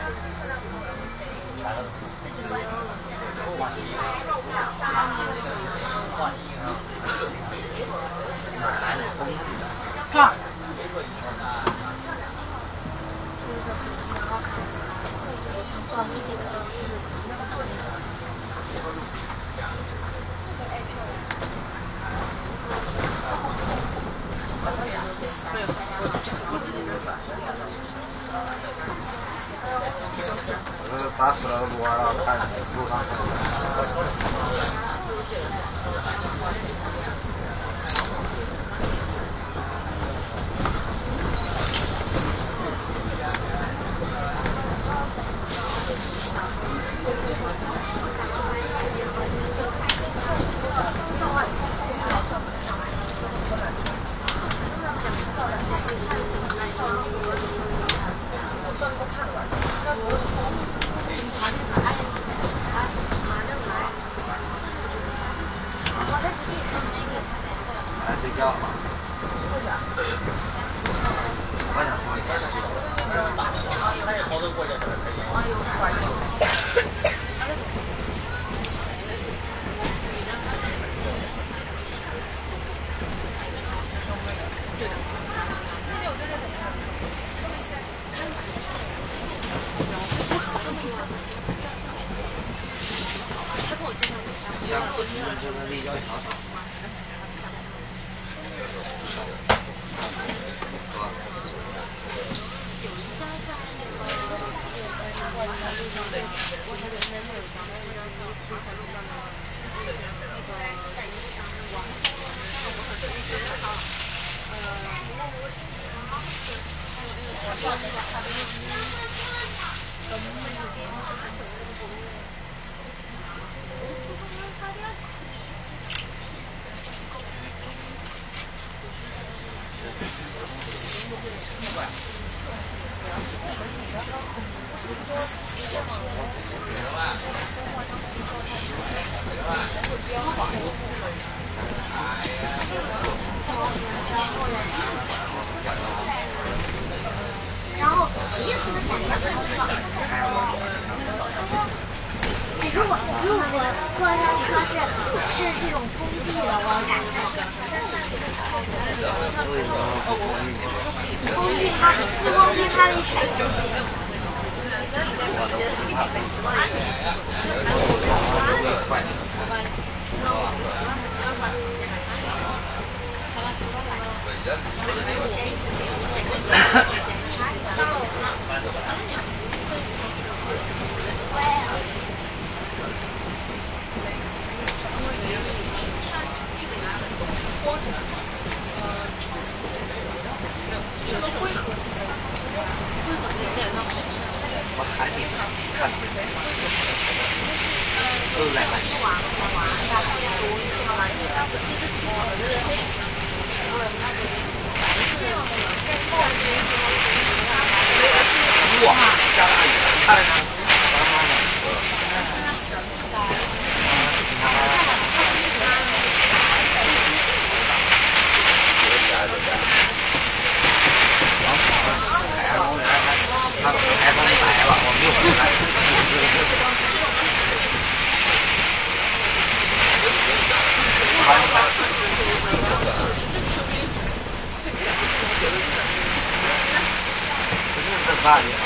看。 打死了撸完了，看路上看。来睡觉了吗？我想说一下。相不停的这个立交桥上。 然后急速的闪电很好。如果过山车是这种封闭的，我感觉。封闭它的水就是。 我还没看，就是来哇，下大雨，看来看。他台风来了，我没有看。真的这是哪里啊？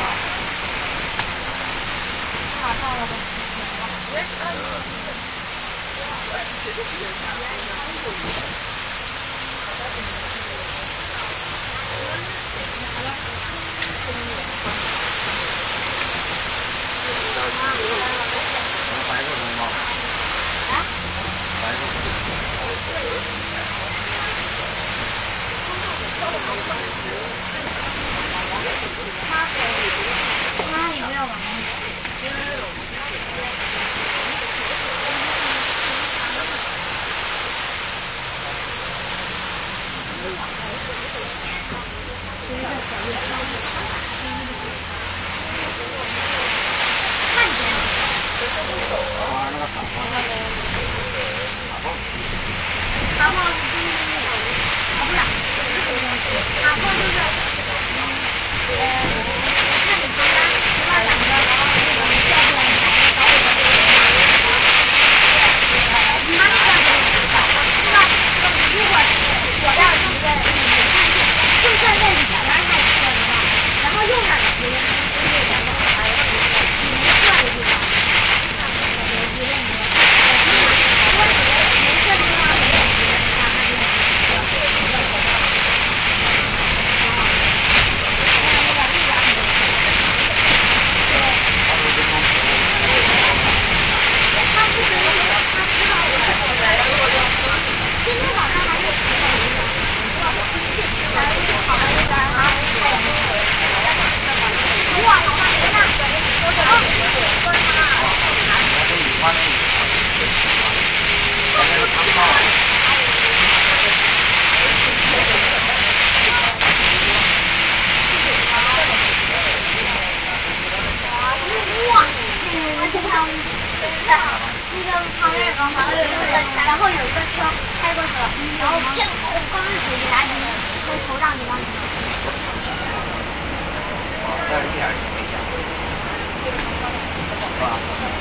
白色红帽。白色红他有没有玩？卡炮是冰冰的，啊不是，卡炮就是，看你参加。 哇，那个旁边有个房子，然后有一个车开过去了，然后见头刚开始给他从头上给他。 这儿一点儿也没响。哇！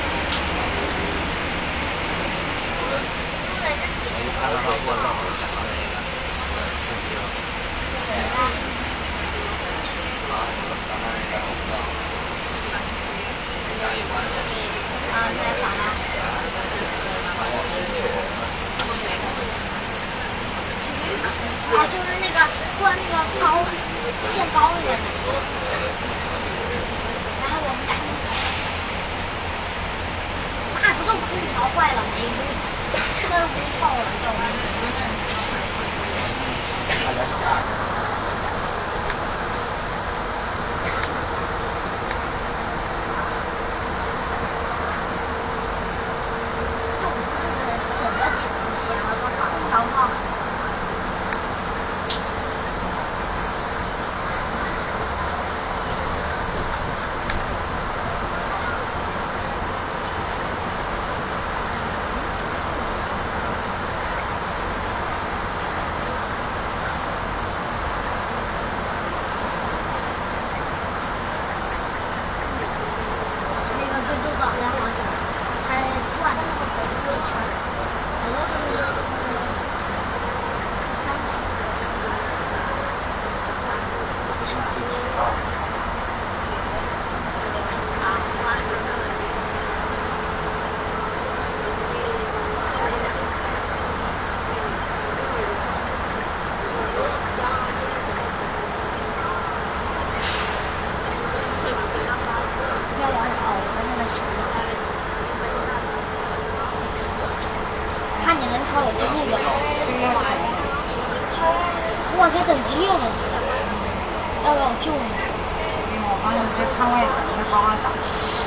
我一看到他过道，我就想到那个司机了。啊，这个和他那个我不知道，跟家有关系。 啊，那咋了？啊，就是那个过那个高限高的那个。然后我们赶紧跑。那不都空调坏了，没车都爆了，叫我们急呢。整个天都闲了，高炮。看你能超我记录的，哇塞，等级6都死了，要不要我救你？ 我帮你在摊位等着帮我打。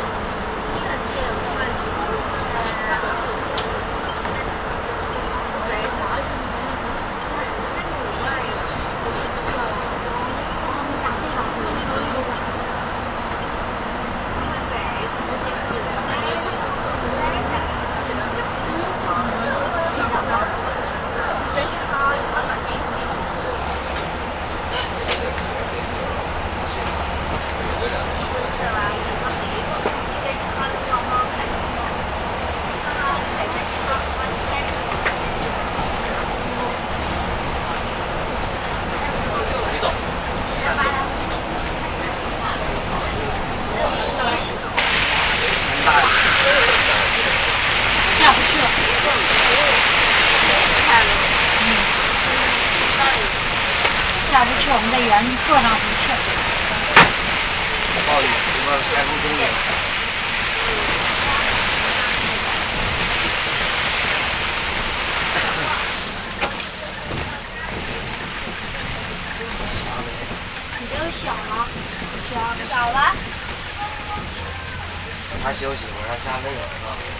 下不去了。下不去，我们在原坐上不去。 暴雨，这个台风中间。 你这个小了，小了。 他休息会儿，他下累了，知道吗？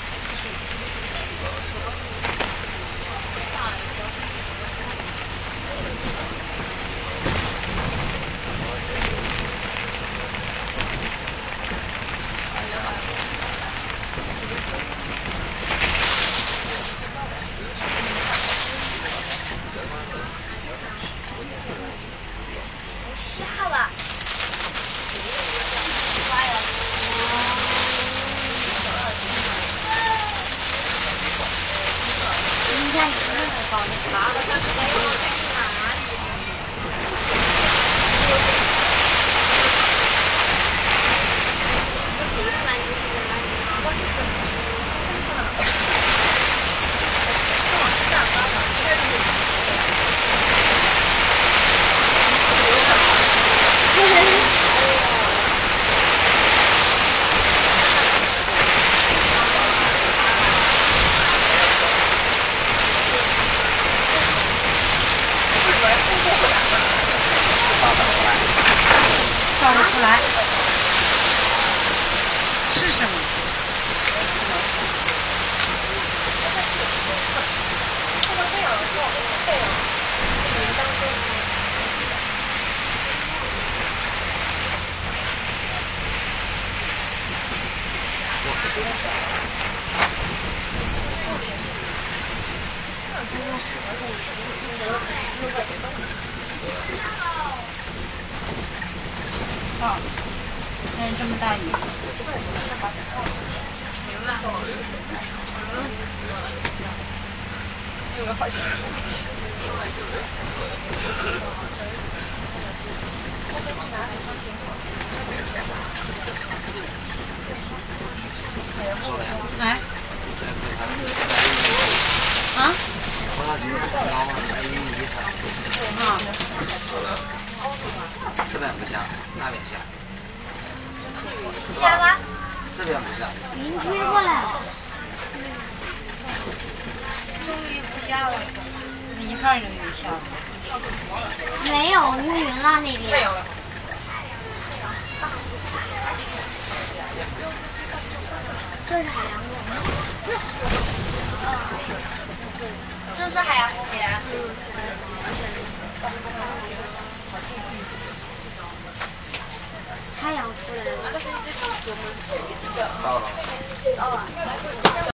下了。你看你那么高的茶。 哦，但是这么大雨。 有个好像。 说了呀， 哎， 这可以看。 啊？ 我那这个看到1米以上。 啊。 这边不下，那边下。 下了， 这边不下。 云吹过来了，终于不下了。 一看就雨下了。 没有乌云了那边。 没有了。 这是海洋公园。这是海洋公园。太阳出来了。 到了。 到了。